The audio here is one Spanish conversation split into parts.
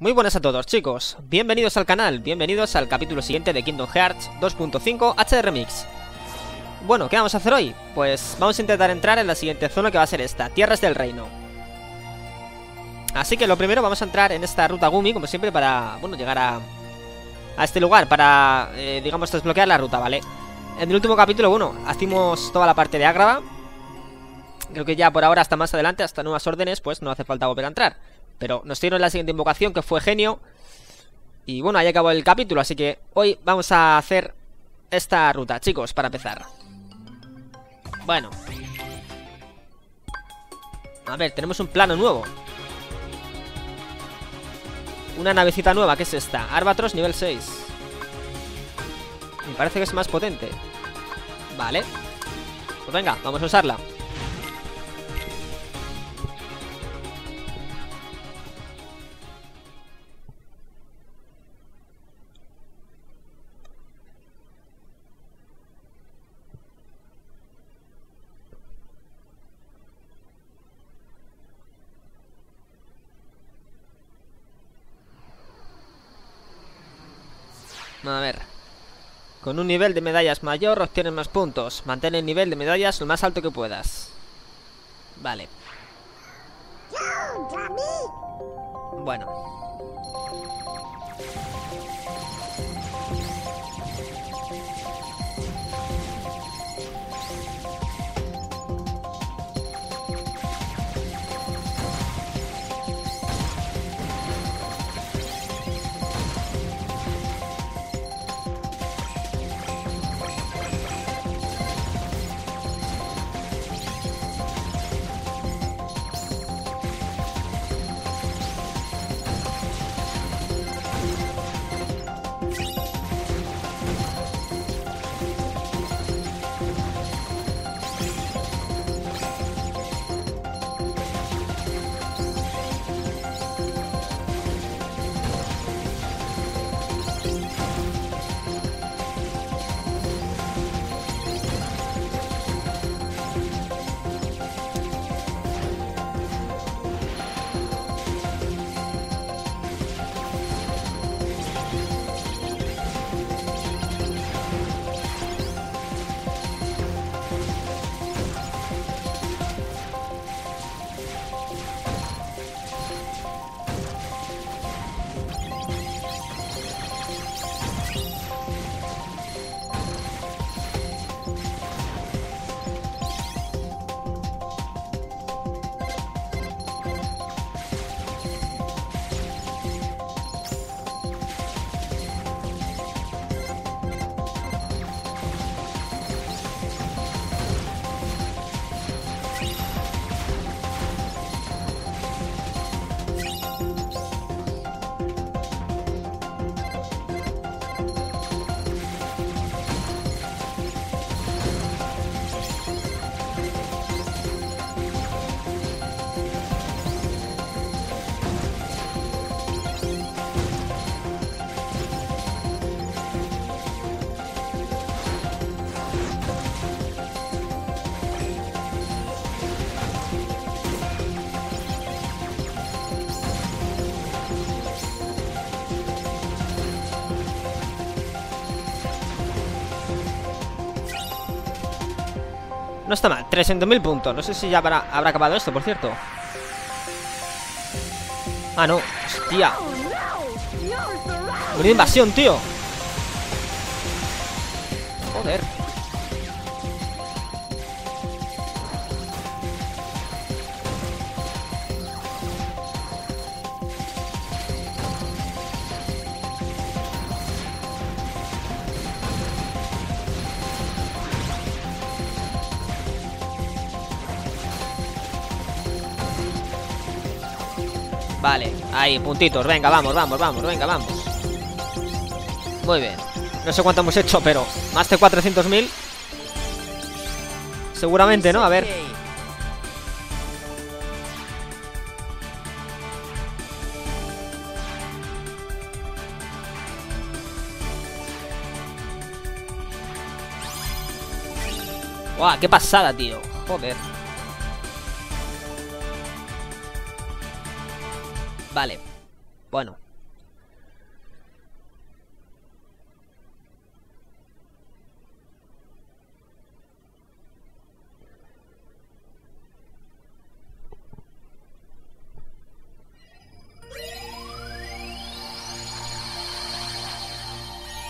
Muy buenas a todos, chicos, bienvenidos al canal, bienvenidos al capítulo siguiente de Kingdom Hearts 2.5 HD Remix. Bueno, ¿qué vamos a hacer hoy? Pues vamos a intentar entrar en la siguiente zona, que va a ser esta, Tierras del Reino. Así que lo primero vamos a entrar en esta ruta Gumi, como siempre, para, bueno, llegar a este lugar, para, digamos, desbloquear la ruta, ¿vale? En el último capítulo, bueno, hicimos toda la parte de Agrava. Creo que ya por ahora, hasta más adelante, hasta nuevas órdenes, pues no hace falta volver a entrar. Pero nos dieron la siguiente invocación, que fue Genio. Y bueno, ahí acabó el capítulo, así que hoy vamos a hacer esta ruta, chicos, para empezar. Bueno, a ver, tenemos un plano nuevo. Una navecita nueva, ¿qué es esta? Albatros nivel 6. Me parece que es más potente. Vale. Pues venga, vamos a usarla. A ver. Con un nivel de medallas mayor obtienes más puntos. Mantén el nivel de medallas lo más alto que puedas. Vale. Bueno. No está mal, 300.000 puntos. No sé si ya habrá acabado esto, por cierto. Ah, no, hostia. Una invasión, tío. Joder. Vale, ahí, puntitos, venga, vamos, venga, vamos. Muy bien. No sé cuánto hemos hecho, pero más de 400.000 seguramente, ¿no? A ver. ¡Guau! ¡Qué pasada, tío! Joder. Vale. Bueno,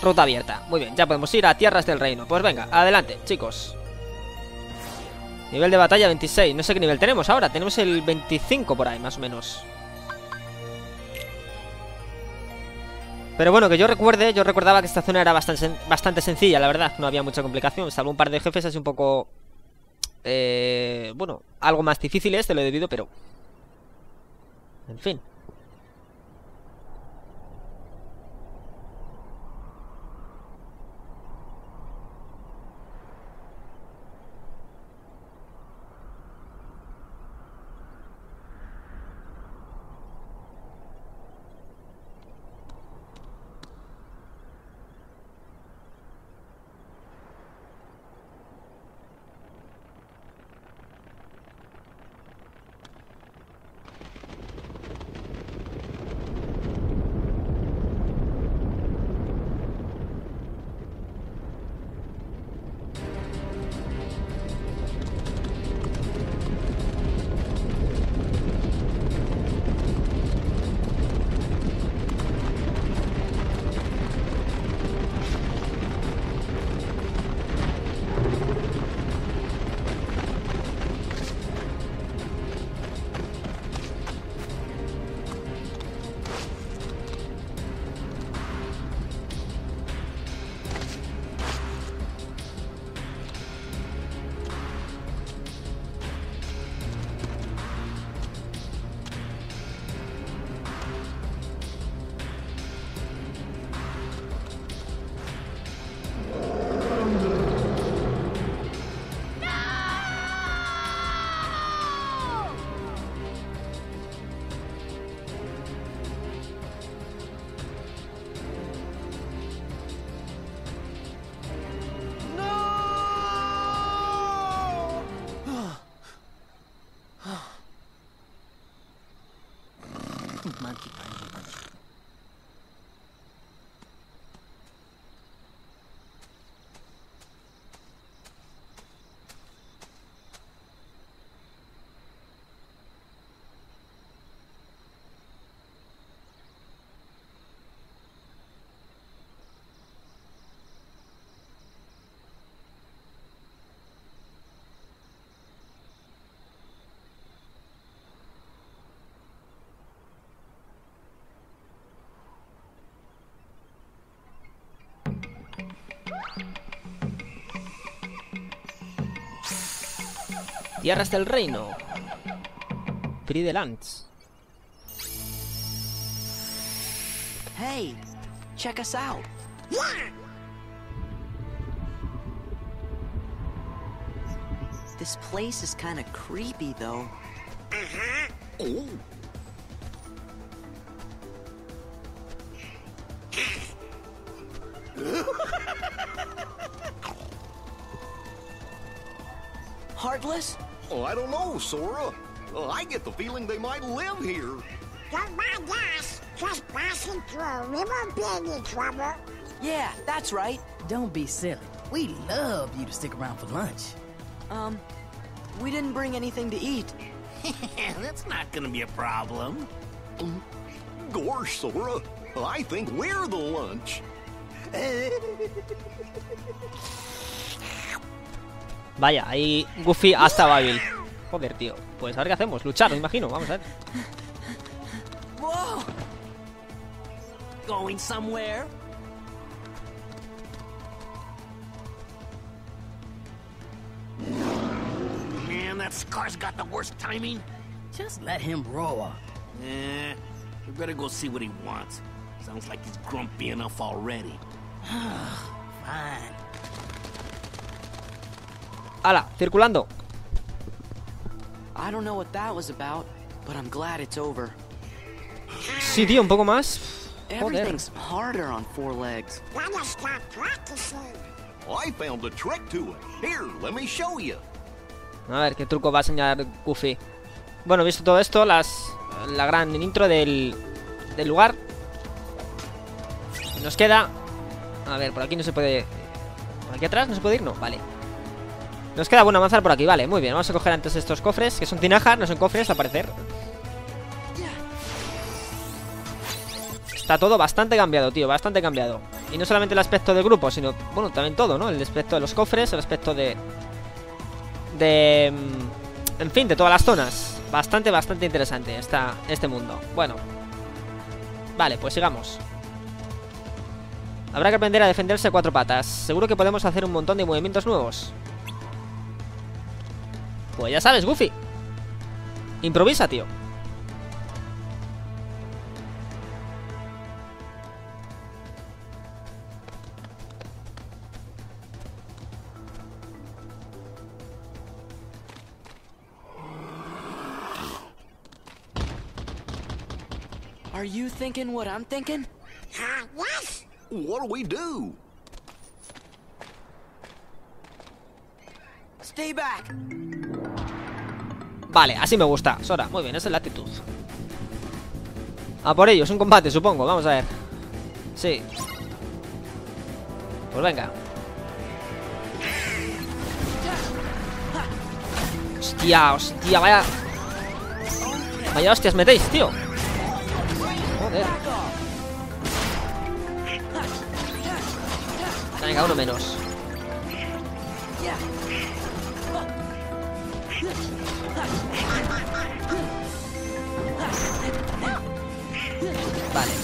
Ruta abierta. Muy bien, ya podemos ir a Tierras del Reino. Pues venga, adelante, chicos. Nivel de batalla 26. No sé qué nivel tenemos ahora. Tenemos el 25 por ahí, más o menos. Pero bueno, que yo recuerde, yo recordaba que esta zona era bastante sencilla, la verdad. No había mucha complicación, salvo un par de jefes así un poco... bueno, algo más difíciles de lo debido, pero... En fin. Monkey punch. Tierras del Reino. Free the Lands. Hey, check us out. This place is kind of creepy, though. Oh. Heartless? Oh, I don't know, Sora. I get the feeling they might live here. Don't mind us, just passing through. We won't be any trouble. Yeah, that's right. Don't be silly. We love you to stick around for lunch. We didn't bring anything to eat. That's not gonna be a problem. Gosh, Sora, I think we're the lunch. Vaya, ahí Goofy hasta Babil. Joder, tío. Pues a ver qué hacemos. Luchar, me imagino. Vamos a ver. Whoa! Going somewhere? Man, that Scar's got the worst timing. Just let him roar. We better go see what he wants. Sounds like he's grumpy enough already. Fine. ¡Hala! Circulando. I don't know what that was about, but I'm glad it's over. Sí, tío, un poco más. Joder. Everything's harder on four legs. Gotta start practicing. I found a trick to it. Here, let me show you. A ver, ¿qué truco va a enseñar Goofy? Bueno, visto todo esto, la gran intro del lugar. Nos queda... A ver, por aquí no se puede... ¿Por aquí atrás no se puede ir? No, vale. Nos queda, bueno, avanzar por aquí, vale, muy bien. Vamos a coger antes estos cofres, que son tinajas, no son cofres, al parecer. Está todo bastante cambiado, tío, bastante cambiado. Y no solamente el aspecto del grupo, sino, bueno, también todo, ¿no? El aspecto de los cofres, el aspecto de... en fin, de todas las zonas. Bastante interesante este mundo. Bueno. Vale, pues sigamos. Habrá que aprender a defenderse a 4 patas. Seguro que podemos hacer un montón de movimientos nuevos. Pues ya sabes, Goofy. Improvisa, tío. Are you thinking what I'm thinking? Yes? What'll we do? Stay back. Vale, así me gusta, Sora, muy bien, esa es la actitud. A por ello, es un combate, supongo, vamos a ver. Sí. Pues venga. Hostia, hostia, vaya. Vaya hostias metéis, tío. Joder. Venga, uno menos. Vale.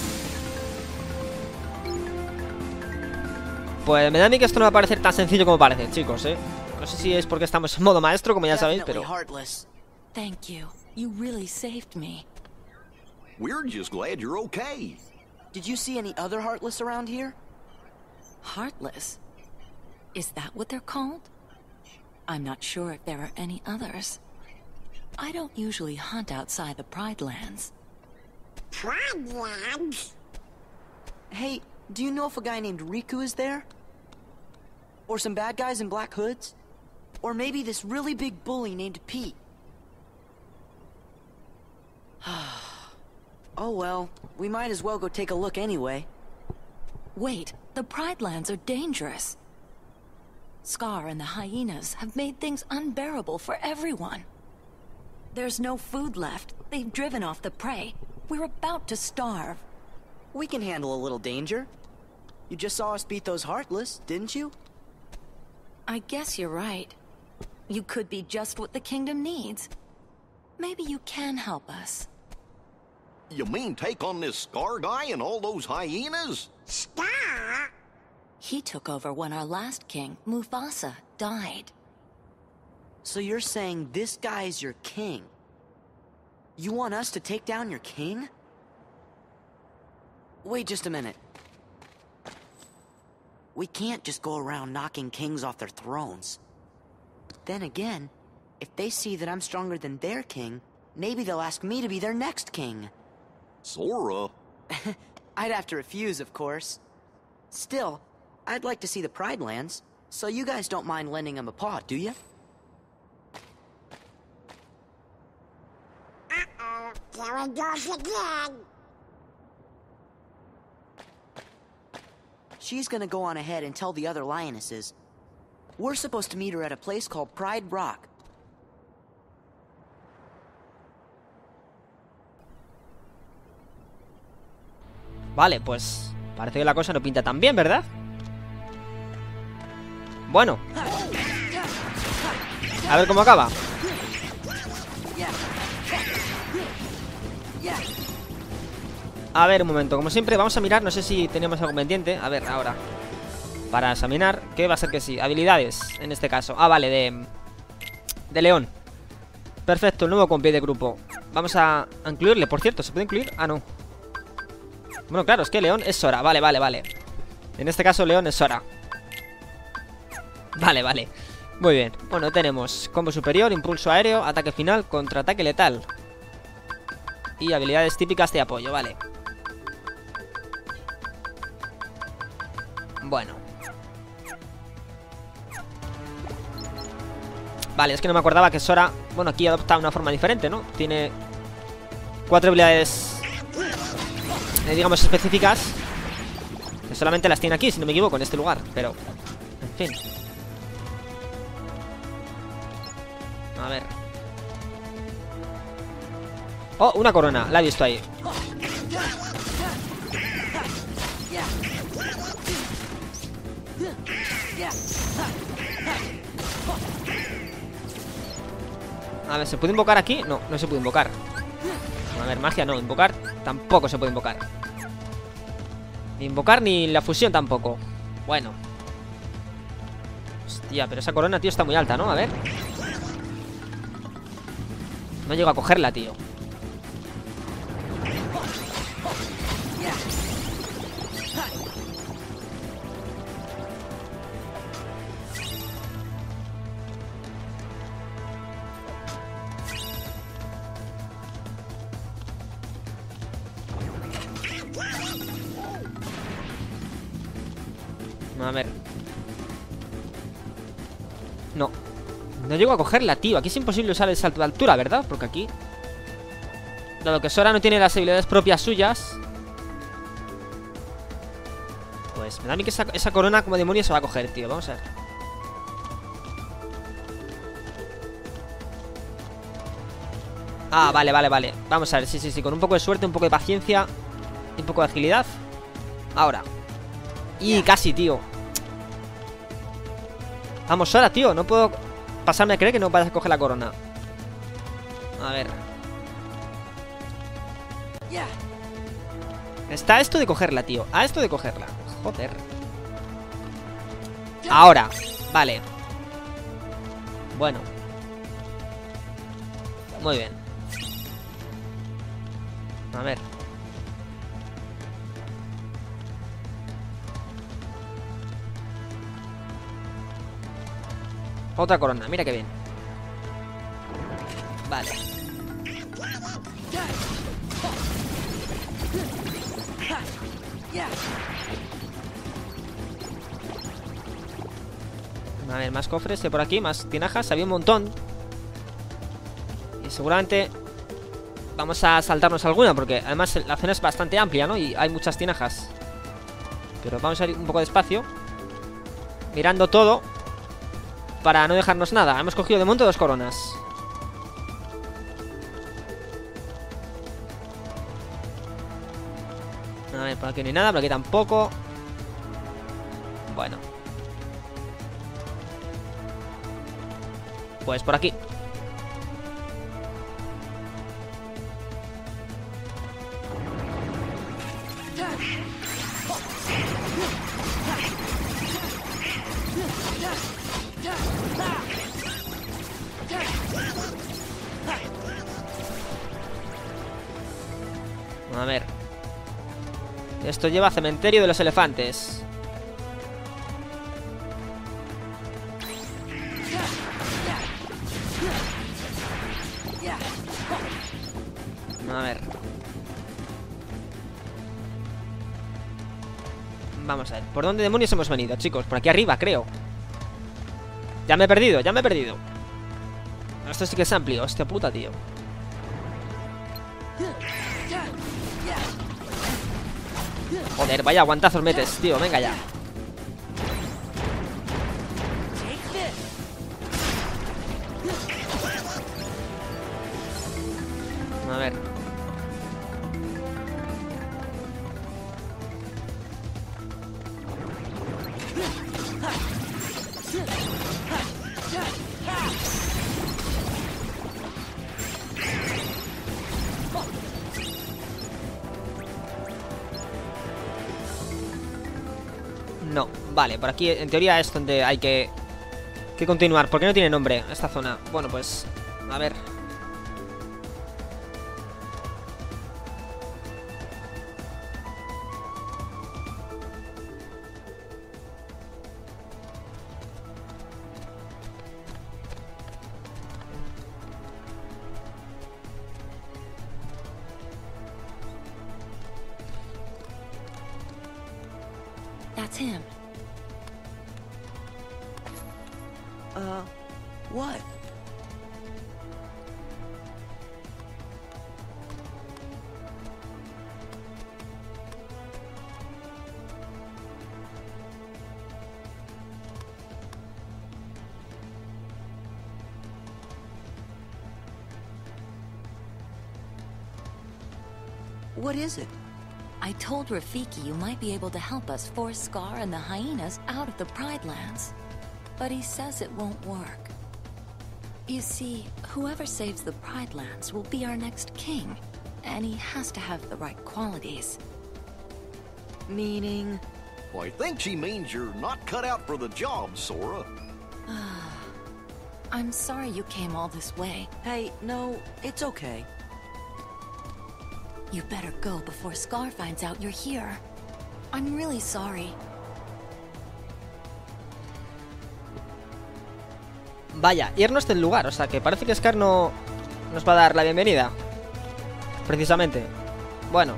Pues me da a mí que esto no va a parecer tan sencillo como parece, chicos, No sé si es porque estamos en modo maestro, como ya sabéis, pero... Thank you. You really saved me. We're just glad you're okay. Did you see any other Heartless around here? Heartless? Is that what they're called? I'm not sure if there are any others. I don't usually hunt outside the Pride Lands. Pride Lands? Hey, do you know if a guy named Riku is there? Or some bad guys in black hoods? Or maybe this really big bully named Pete? Oh well, we might as well go take a look anyway. Wait, the Pride Lands are dangerous. Scar and the hyenas have made things unbearable for everyone. There's no food left. They've driven off the prey. We're about to starve. We can handle a little danger. You just saw us beat those Heartless, didn't you? I guess you're right. You could be just what the kingdom needs. Maybe you can help us. You mean take on this Scar guy and all those hyenas? Star? He took over when our last king, Mufasa, died. So you're saying this guy's your king? You want us to take down your king? Wait just a minute. We can't just go around knocking kings off their thrones. Then again, if they see that I'm stronger than their king, maybe they'll ask me to be their next king. Sora? I'd have to refuse, of course. Still, I'd like to see the Pride Lands, so you guys don't mind lending them a paw, do you? Uh-oh, there it goes again. She's gonna go on ahead and tell the other lionesses. We're supposed to meet her at a place called Pride Rock. Vale, pues parece que la cosa no pinta tan bien, ¿verdad? Bueno, a ver cómo acaba. A ver, un momento, como siempre vamos a mirar. No sé si tenemos algo pendiente. A ver, ahora para examinar, que va a ser que sí. Habilidades, en este caso. Ah, vale, de León. Perfecto, el nuevo compi de grupo. Vamos a incluirle, por cierto, ¿se puede incluir? Ah, no. Bueno, claro, es que León es Sora. Vale, vale, vale. En este caso León es Sora. Vale, vale. Muy bien. Bueno, tenemos combo superior, impulso aéreo, ataque final, contraataque letal. Y habilidades típicas de apoyo, vale. Bueno. Vale, es que no me acordaba que Sora, bueno, aquí adopta una forma diferente, ¿no? Tiene 4 habilidades, digamos, específicas, que solamente las tiene aquí, si no me equivoco, en este lugar. Pero, en fin. A ver. Oh, una corona, la he visto ahí. A ver, ¿se puede invocar aquí? No, no se puede invocar. A ver, magia no, invocar tampoco se puede invocar. Ni invocar ni la fusión tampoco. Bueno. Hostia, pero esa corona, tío, está muy alta, ¿no? A ver. No llego a cogerla, tío. A ver. No. No llego a cogerla, tío. Aquí es imposible usar el salto de altura, ¿verdad? Porque aquí, dado que Sora no tiene las habilidades propias suyas, pues me da a mí que esa corona como demonio se va a coger, tío. Vamos a ver. Ah, vale, vale, vale. Vamos a ver, sí, sí, sí. Con un poco de suerte, un poco de paciencia y un poco de agilidad. Ahora. Y casi, tío. Vamos, Sora, tío. No puedo pasarme a creer que no vas a coger la corona. A ver. Está esto de cogerla, tío. A esto de cogerla. Joder. Ahora. Vale. Bueno. Muy bien. A ver. Otra corona, mira qué bien. Vale. A ver, más cofres de por aquí, más tinajas. Había un montón. Y seguramente vamos a saltarnos alguna, porque además la zona es bastante amplia, ¿no? Y hay muchas tinajas. Pero vamos a ir un poco despacio, mirando todo, para no dejarnos nada. Hemos cogido de momento 2 coronas. A ver, por aquí no hay nada, por aquí tampoco. Bueno. Pues por aquí. A ver. Esto lleva a cementerio de los elefantes. A ver. Vamos a ver. ¿Por dónde demonios hemos venido, chicos? Por aquí arriba, creo. Ya me he perdido, ya me he perdido. Esto sí que es amplio. Hostia puta, tío. Joder, vaya aguantazos metes, tío. Venga ya. A ver. No, vale, por aquí en teoría es donde hay que continuar. ¿Por qué no tiene nombre esta zona? Bueno, pues, a ver. That's him. What? What is it? I told Rafiki you might be able to help us force Scar and the hyenas out of the Pride Lands. But he says it won't work. You see, whoever saves the Pride Lands will be our next king. And he has to have the right qualities. Meaning? Well, I think she means you're not cut out for the job, Sora. I'm sorry you came all this way. Hey, no, it's okay. You better go before Scar finds out you're here. I'm really sorry. Vaya, irnos del lugar, o sea que parece que Scar no nos va a dar la bienvenida. Precisamente. Bueno.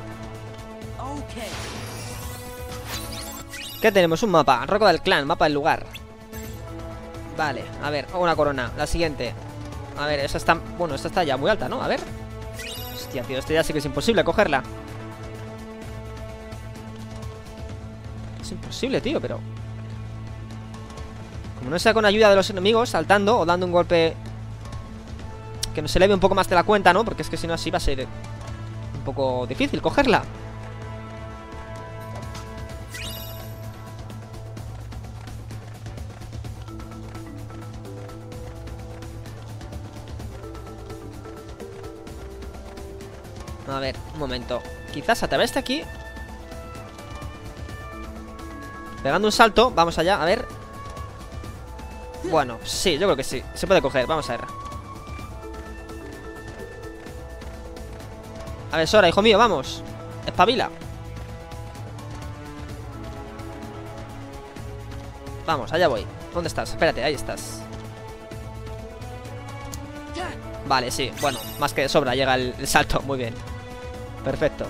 ¿Qué tenemos? Un mapa, Roca del Clan, mapa del lugar. Vale, a ver, una corona. La siguiente. A ver, esa está... Bueno, esta está ya muy alta, ¿no? A ver. Hostia, tío, esto ya sí que es imposible cogerla. Es imposible, tío, pero... Como no sea con ayuda de los enemigos, saltando o dando un golpe que nos eleve un poco más de la cuenta, ¿no? Porque es que si no así va a ser un poco difícil cogerla. A ver, un momento. Quizás a través de aquí, pegando un salto, vamos allá, a ver. Bueno, sí, yo creo que sí. Se puede coger, vamos a ver. A ver, Sora, hijo mío, vamos. Espabila. Vamos, allá voy. ¿Dónde estás? Espérate, ahí estás. Vale, sí, bueno, más que de sobra llega el salto, muy bien. Perfecto.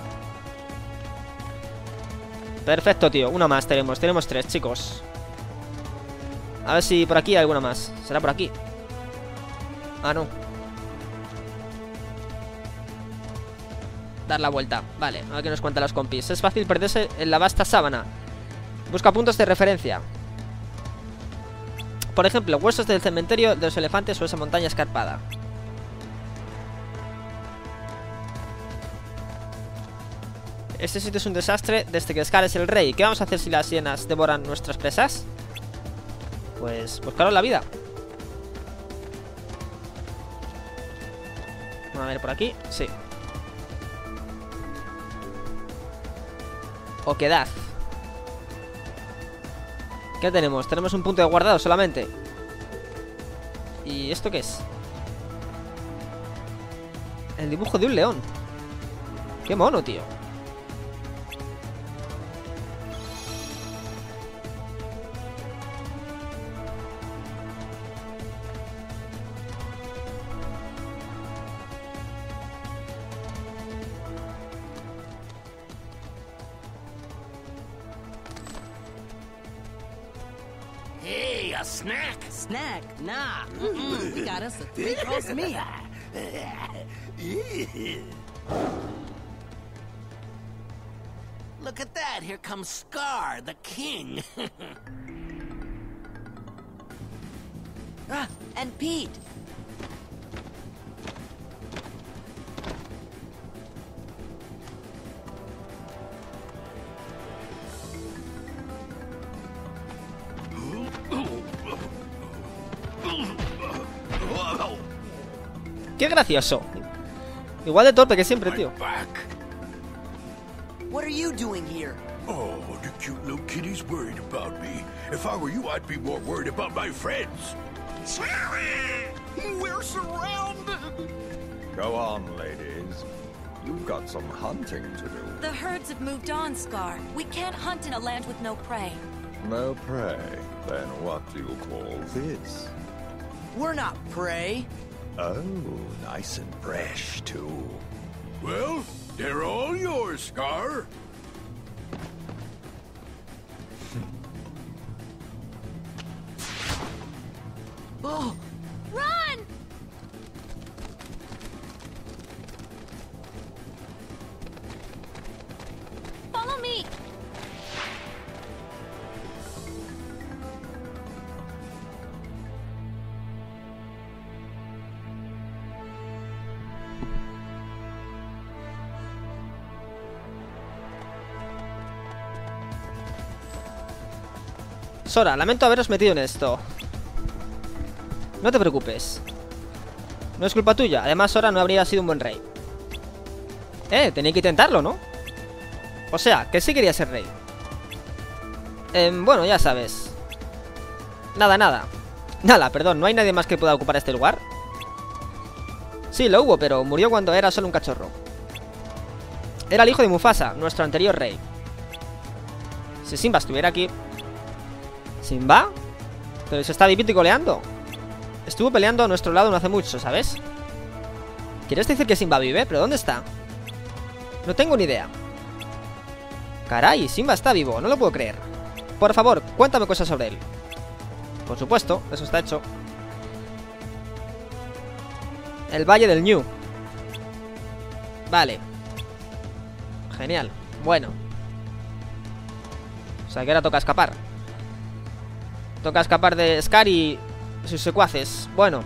Perfecto, tío, una más tenemos. Tenemos 3, chicos. A ver si por aquí hay alguna más. ¿Será por aquí? Ah, no. Dar la vuelta. Vale, a ver qué nos cuentan los compis. Es fácil perderse en la vasta sábana. Busca puntos de referencia. Por ejemplo, huesos del cementerio de los elefantes o esa montaña escarpada. Este sitio es un desastre desde que Scar es el rey. ¿Qué vamos a hacer si las hienas devoran nuestras presas? Pues buscaros la vida. A ver, por aquí, sí. Oquedad. ¿Qué tenemos? Tenemos un punto de guardado solamente. ¿Y esto qué es? El dibujo de un león. Qué mono, tío. Hey, a snack? Snack? Nah. We got us a 3-course meal. Look at that. Here comes Scar, the king. And Pete. Qué gracioso. Igual de torpe que siempre, tío. What are you doing here? Oh, the cute little kitty's worried about me. If I were you, I'd be more worried about my friends. We're surrounded! Go on, ladies. You've got some hunting to do. The herds have moved on, Scar. We can't hunt in a land with no prey. No prey. Then what do you call this? We're not prey. Oh, nice and fresh, too. Well, they're all yours, Scar. Oh, Run! Follow me! Sora, lamento haberos metido en esto. No te preocupes. No es culpa tuya. Además, Sora no habría sido un buen rey. Tenía que intentarlo, ¿no? O sea, que sí quería ser rey. Bueno, ya sabes. Nada, perdón, ¿no hay nadie más que pueda ocupar este lugar? Sí, lo hubo, pero murió cuando era solo un cachorro. Era el hijo de Mufasa, nuestro anterior rey. Si Simba estuviera aquí... ¿Simba? Pero se está vivito y coleando. Estuvo peleando a nuestro lado no hace mucho, ¿sabes? ¿Quieres decir que Simba vive? ¿Pero dónde está? No tengo ni idea. Caray, Simba está vivo, no lo puedo creer. Por favor, cuéntame cosas sobre él. Por supuesto, eso está hecho. El Valle del Ñu. Vale. Genial, bueno. O sea que ahora toca escapar. Toca escapar de Scar y sus secuaces. Bueno.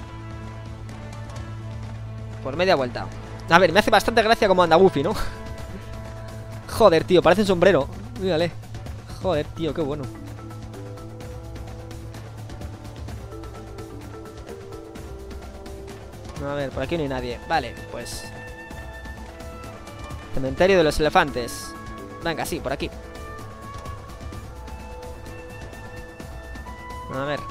Por media vuelta. A ver, me hace bastante gracia cómo anda Goofy, ¿no? Joder, tío, parece un sombrero. Mírale. Joder, tío, qué bueno. A ver, por aquí no hay nadie. Vale, pues... Cementerio de los elefantes. Venga, sí, por aquí. A ver.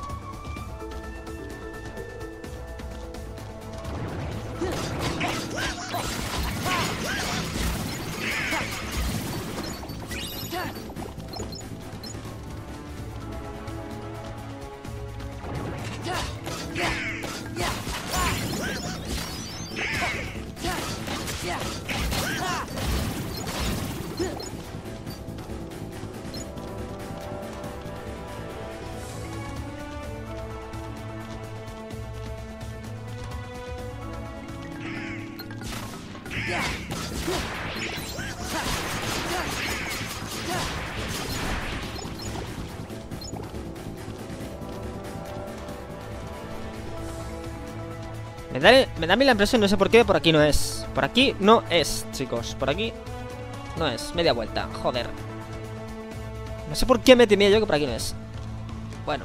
Me da a mí la impresión, no sé por qué, por aquí no es. Por aquí no es, chicos. Por aquí no es. Media vuelta, joder. No sé por qué me temía yo que por aquí no es. Bueno.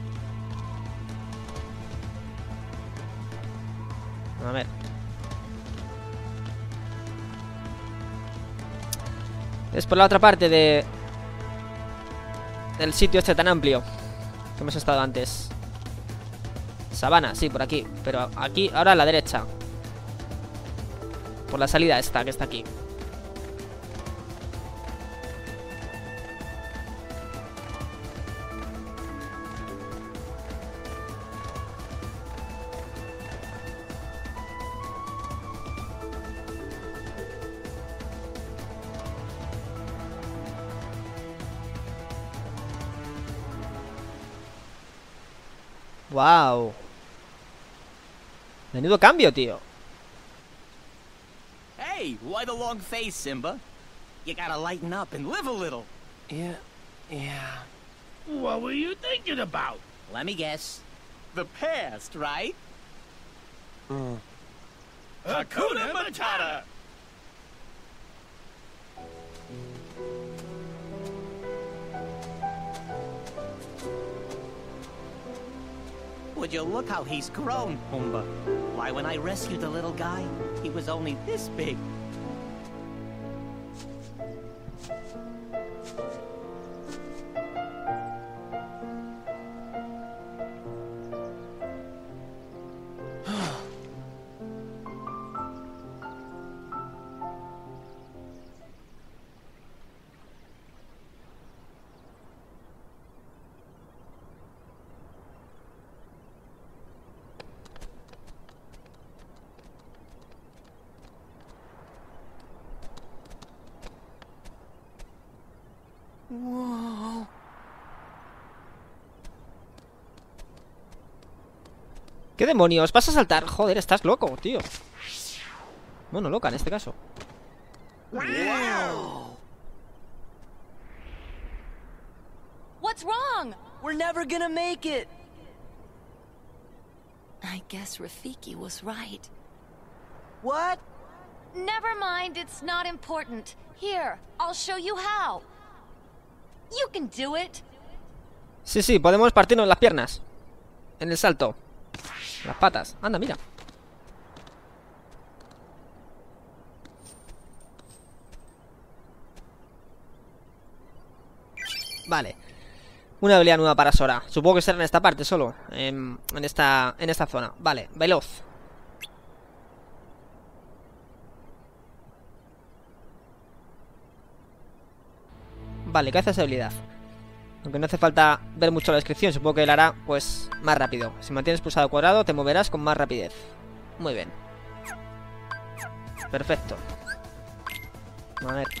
A ver. Es por la otra parte de... del sitio este tan amplio que hemos estado antes. Sabana, sí, por aquí. Pero aquí, ahora a la derecha. Por la salida esta, que está aquí. Wow. Menudo cambio, tío. Hey, why the long face, Simba? You gotta lighten up and live a little. Yeah. What were you thinking about? Let me guess. The past, right? Hakuna Matata! Would you look how he's grown, Pumbaa? Why, when I rescued the little guy, he was only this big. Whoa. ¿Qué demonios? ¿Vas a saltar? Joder, estás loco, tío. Bueno, loca en este caso. Wow! What's wrong? We're never gonna make it! I guess Rafiki was right. What? Never mind, it's not important. Here, I'll show you how. You can do it. Sí, sí, podemos partirnos las piernas en el salto. Las patas. Anda, mira. Vale. Una habilidad nueva para Sora. Supongo que será en esta parte solo. En esta zona. Vale, veloz. Vale, ¿qué hace esa habilidad? Aunque no hace falta ver mucho la descripción. Supongo que la hará, pues, más rápido. Si mantienes pulsado cuadrado, te moverás con más rapidez. Muy bien. Perfecto. A ver.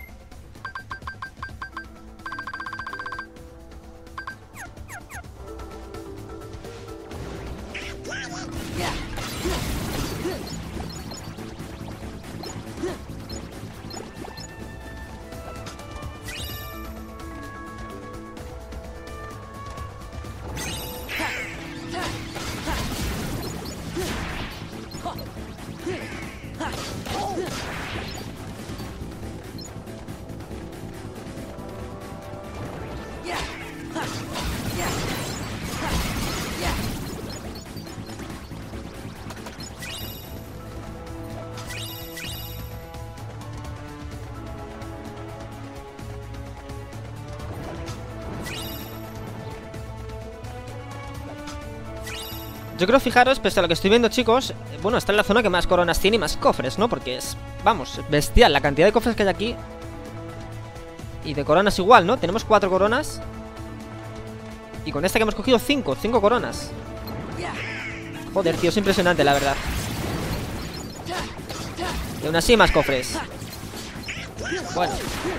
Yo creo, fijaros, pese a lo que estoy viendo, chicos, bueno, está en la zona que más coronas tiene y más cofres, ¿no? Porque es, vamos, bestial la cantidad de cofres que hay aquí. Y de coronas igual, ¿no? Tenemos 4 coronas. Y con esta que hemos cogido 5 coronas. Joder, tío, es impresionante, la verdad. Y aún así más cofres. Bueno.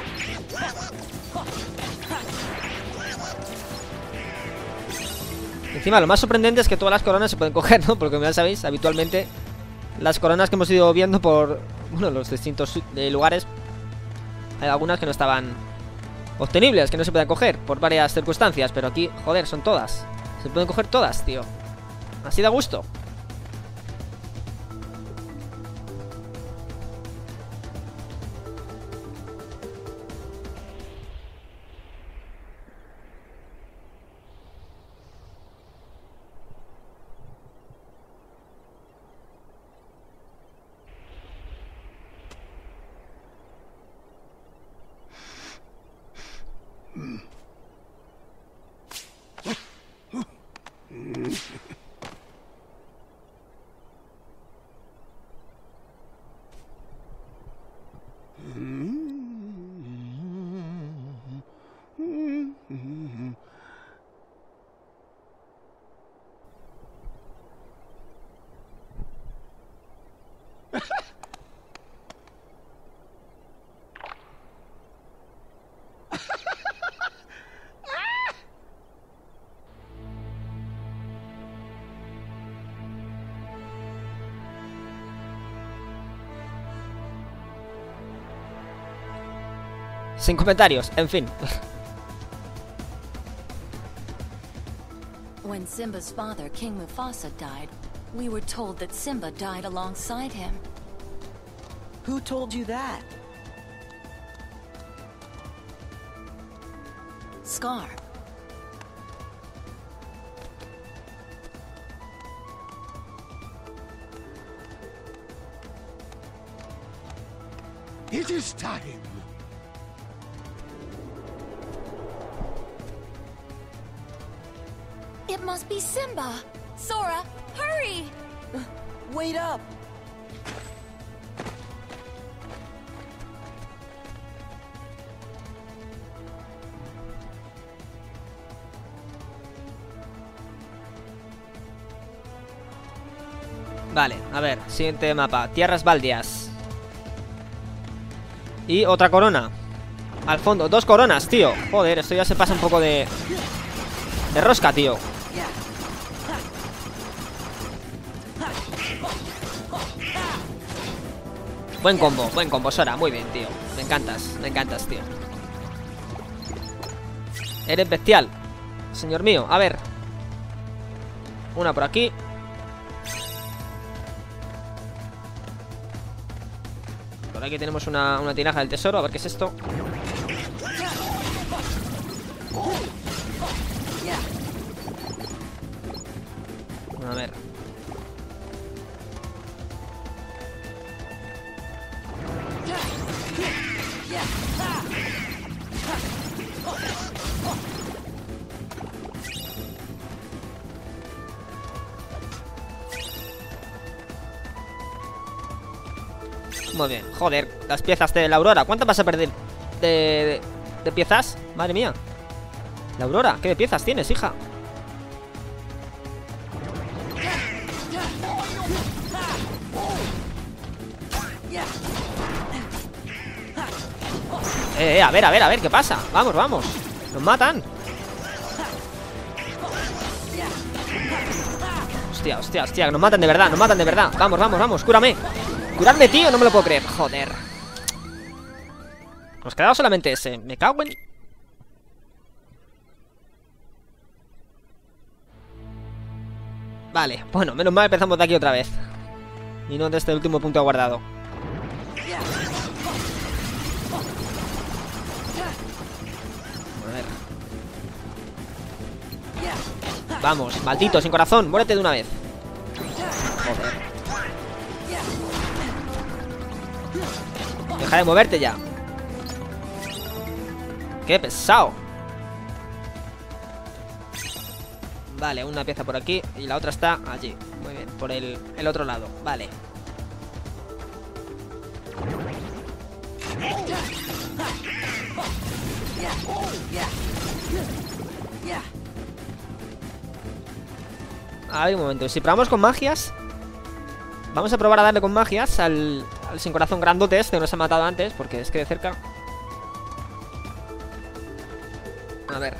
Encima, lo más sorprendente es que todas las coronas se pueden coger, ¿no? Porque, como ya sabéis, habitualmente las coronas que hemos ido viendo por, bueno, los distintos lugares, hay algunas que no estaban obtenibles, que no se pueden coger por varias circunstancias. Pero aquí, joder, son todas. Se pueden coger todas, tío. Así da gusto. Sin comentarios, en fin. When Simba's father, King Mufasa, died, we were told that Simba died alongside him. Who told you that? Scar. It is time. It must be Simba! Sora, hurry! Wait up! Vale, a ver, siguiente mapa. Tierras Baldias. Y otra corona. Al fondo, 2 coronas, tío. Joder, esto ya se pasa un poco de rosca, tío. Buen combo, Sora, muy bien, tío. Me encantas, tío. Eres bestial, señor mío, a ver. Una por aquí. Por aquí tenemos una tinaja del tesoro, a ver qué es esto. A ver. Muy bien, joder, las piezas de la Aurora. ¿Cuántas vas a perder de piezas? Madre mía. La Aurora, ¿qué de piezas tienes, hija? A ver, ¿qué pasa? Vamos, vamos. Nos matan. Hostia, hostia, hostia, nos matan de verdad, nos matan de verdad. Vamos, vamos, vamos, cúrame. Curarme, tío, no me lo puedo creer. Joder. Nos quedaba solamente ese. Me cago en... Vale, bueno, menos mal empezamos de aquí otra vez. Y no de este último punto guardado. A ver. Vamos, maldito, sin corazón, muérete de una vez. Joder. Deja de moverte ya. Qué pesado. Vale, una pieza por aquí y la otra está allí. Muy bien, por el otro lado. Vale. A ver, un momento. Si probamos con magias, vamos a probar a darle con magias al sin corazón grandote este que nos ha matado antes, porque es que de cerca... A ver.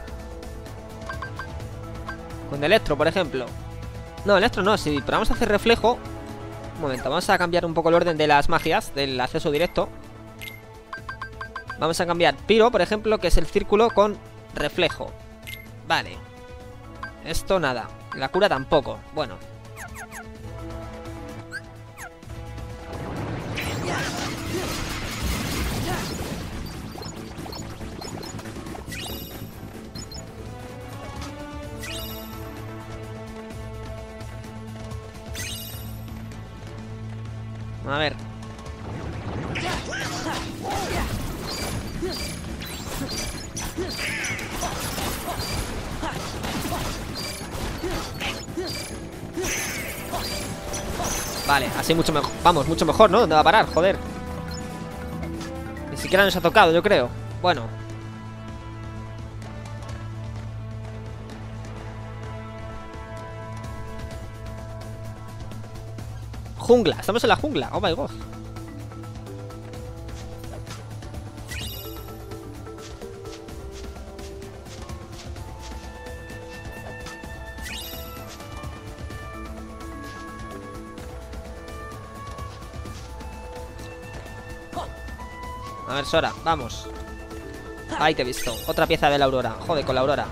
Con Electro, por ejemplo. No, Electro no, si probamos a hacer reflejo. Un momento, vamos a cambiar un poco el orden de las magias, del acceso directo. Vamos a cambiar Piro, por ejemplo, que es el círculo con reflejo. Vale. Esto nada. La cura tampoco. Bueno. A ver. Vale, así mucho mejor. Vamos, mucho mejor, ¿no? ¿Dónde va a parar? Joder. Ni siquiera nos ha tocado, yo creo. Bueno. Jungla, estamos en la jungla. Oh my god. A ver, Sora, vamos. Ahí te he visto. Otra pieza de la Aurora. Joder, con la Aurora.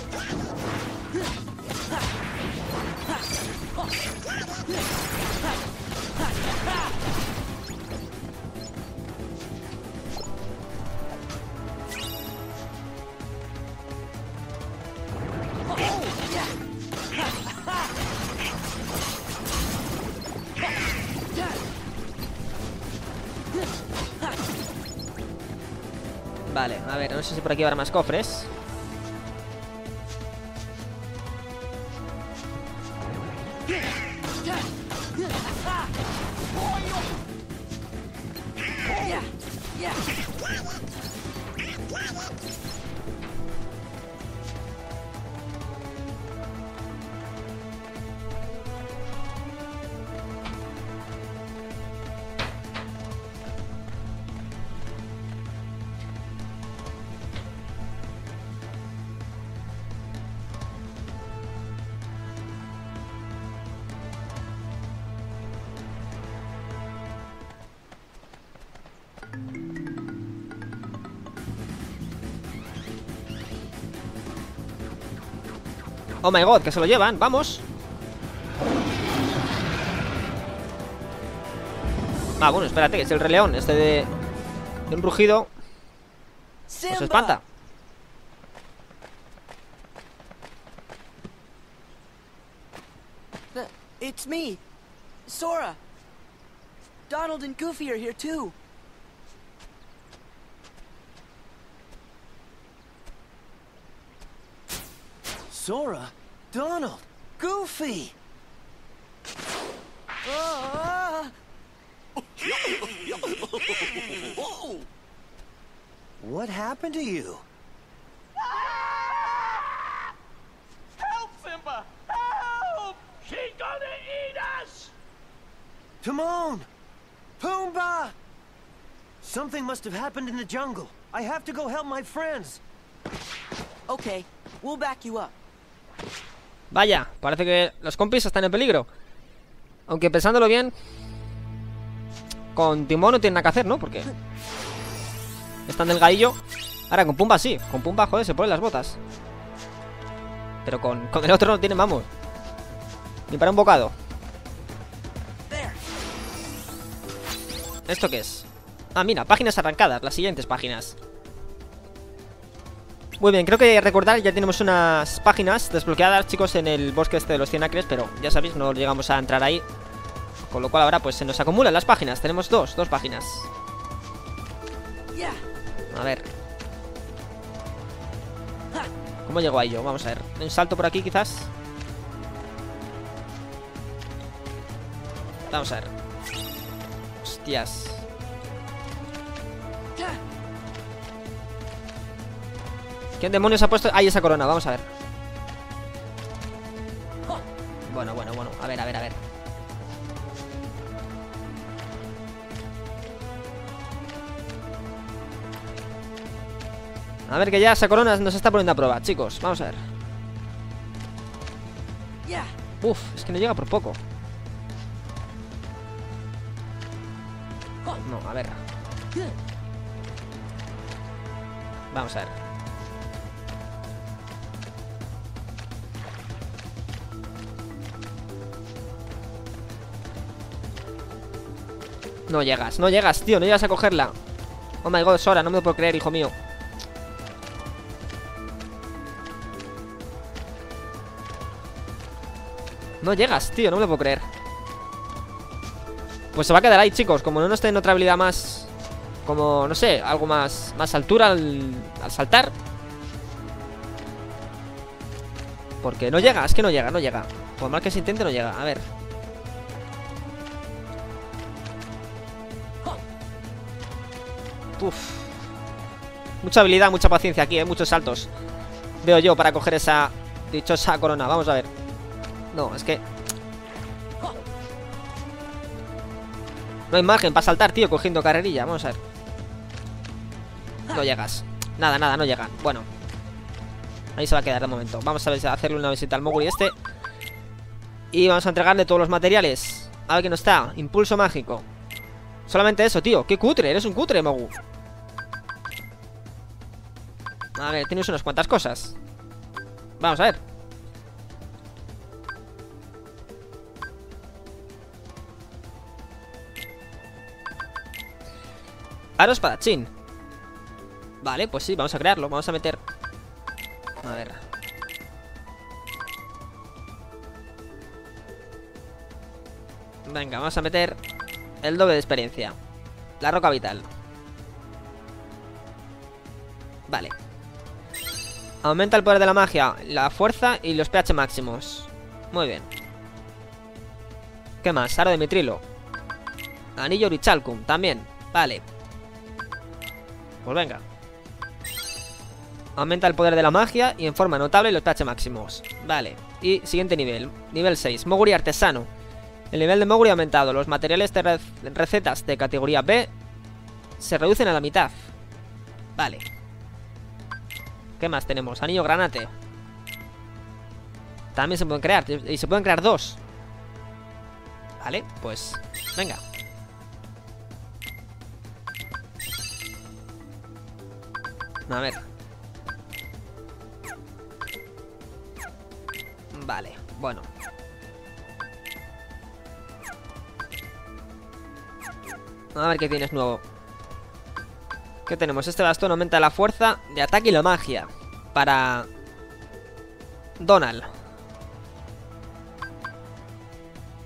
Vale, a ver, no sé si por aquí habrá más cofres. Oh my god, que se lo llevan, vamos. Ah, bueno, espérate, que es el Rey León. Este de un rugido nos espanta. It's me, Sora. Donald and Goofy are here too. Sora, Donald, Goofy. What happened to you? Help, Simba! Help! She's gonna eat us! Timon! Pumbaa! Something must have happened in the jungle. I have to go help my friends. Okay, we'll back you up. Vaya, parece que los compis están en peligro. Aunque pensándolo bien, con Timón no tiene nada que hacer, ¿no? Porque es tan delgadillo. Ahora con Pumba sí, con Pumba, joder, se ponen las botas. Pero con el otro no tiene, vamos, ni para un bocado. ¿Esto qué es? Ah, mira, páginas arrancadas, las siguientes páginas. Muy bien, creo que recordar, ya tenemos unas páginas desbloqueadas, chicos, en el bosque este de los 100 acres, pero ya sabéis, no llegamos a entrar ahí. Con lo cual ahora pues se nos acumulan las páginas. Tenemos dos páginas. A ver. ¿Cómo llego ahí yo? Vamos a ver. Un salto por aquí quizás. Vamos a ver. Hostias. ¿Quién demonios ha puesto ahí esa corona? Vamos a ver. Bueno. A ver. A ver, que ya esa corona nos está poniendo a prueba, chicos. Vamos a ver. Uf, es que no llega por poco. No, a ver. Vamos a ver. No llegas, tío, no llegas a cogerla. Oh my god, Sora, no me lo puedo creer, hijo mío. No llegas, tío, no me lo puedo creer. Pues se va a quedar ahí, chicos. Como no nos den otra habilidad más, como, no sé, algo más altura al saltar. Porque no llega, es que no llega. Por mal que se intente, no llega, a ver. Uf. Mucha habilidad, mucha paciencia aquí, muchos saltos veo yo para coger esa dichosa corona. Vamos a ver. No, es que no hay margen para saltar, tío, cogiendo carrerilla. Vamos a ver. No llegas. Nada, no llegan. Bueno, ahí se va a quedar de momento. Vamos a ver si hacerle una visita al Mowgli este. Y vamos a entregarle todos los materiales. A ver qué nos está. Impulso mágico. Solamente eso, tío. Qué cutre, eres un cutre, Mogu. A ver, tienes unas cuantas cosas. Vamos a ver. Aro espadachín. Vale, pues sí, vamos a crearlo. Vamos a meter. A ver. Venga, vamos a meter el doble de experiencia. La roca vital. Vale. Aumenta el poder de la magia, la fuerza y los pH máximos. Muy bien. ¿Qué más? Aro de mitrilo. Anillo Orichalcum, también. Vale. Pues venga. Aumenta el poder de la magia y en forma notable los pH máximos. Vale. Y siguiente nivel. Nivel 6. Mowgli artesano. El nivel de Mowgli ha aumentado. Los materiales de recetas de categoría B se reducen a la mitad. Vale. ¿Qué más tenemos? Anillo granate. También se pueden crear. Y se pueden crear dos. Vale, pues venga. A ver. Vale, bueno. A ver qué tienes nuevo. ¿Qué tenemos? Este bastón aumenta la fuerza de ataque y la magia. Para Donald.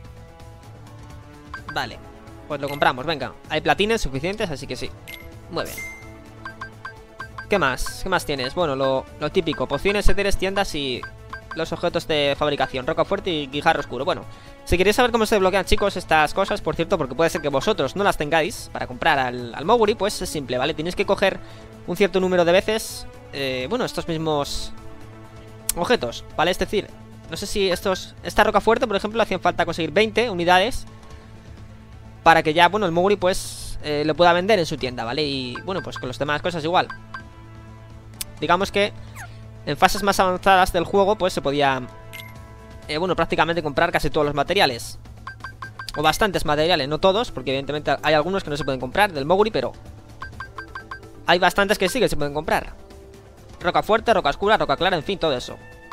Vale, pues lo compramos, venga. Hay platines suficientes, así que sí. Muy bien. ¿Qué más? ¿Qué más tienes? Bueno, lo típico. Pociones, éteres, tiendas y los objetos de fabricación. Roca fuerte y guijarro oscuro. Bueno, si queréis saber cómo se desbloquean, chicos, estas cosas, por cierto, porque puede ser que vosotros no las tengáis para comprar al Mowgli, pues es simple, ¿vale? Tenéis que coger un cierto número de veces, bueno, estos mismos objetos, ¿vale? Es decir, no sé si esta roca fuerte, por ejemplo, hacían falta conseguir 20 unidades para que ya, bueno, el Mowgli, pues, lo pueda vender en su tienda, ¿vale? Y, bueno, pues con las demás cosas igual. Digamos que en fases más avanzadas del juego, pues se podía, bueno, prácticamente comprar casi todos los materiales. O bastantes materiales, no todos, porque evidentemente hay algunos que no se pueden comprar del Mowgli, pero hay bastantes que sí que se pueden comprar. Roca fuerte, roca oscura, roca clara, en fin, todo eso.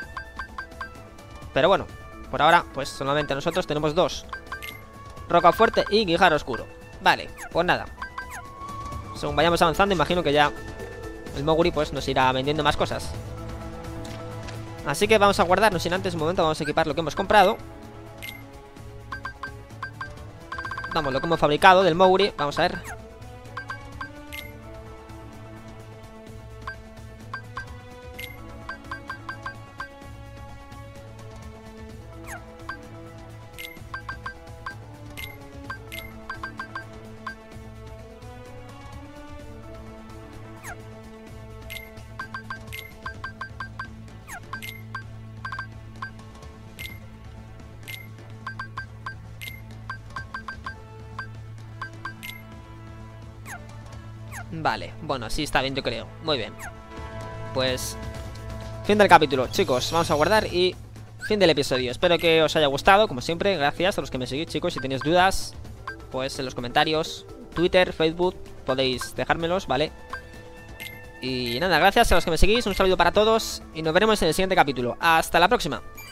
Pero bueno, por ahora, pues solamente nosotros tenemos 2. Roca fuerte y guijarro oscuro. Vale, pues nada. Según vayamos avanzando, imagino que ya el Mowgli pues nos irá vendiendo más cosas. Así que vamos a guardarnos sin antes un momento. Vamos a equipar lo que hemos comprado. Vamos, lo que hemos fabricado del Mowgli. Vamos a ver. Vale, bueno, así está bien, yo creo. Muy bien. Pues fin del capítulo, chicos. Vamos a guardar y fin del episodio. Espero que os haya gustado, como siempre. Gracias a los que me seguís, chicos. Si tenéis dudas, pues en los comentarios, Twitter, Facebook, podéis dejármelos, ¿vale? Y nada, gracias a los que me seguís. Un saludo para todos y nos veremos en el siguiente capítulo. Hasta la próxima.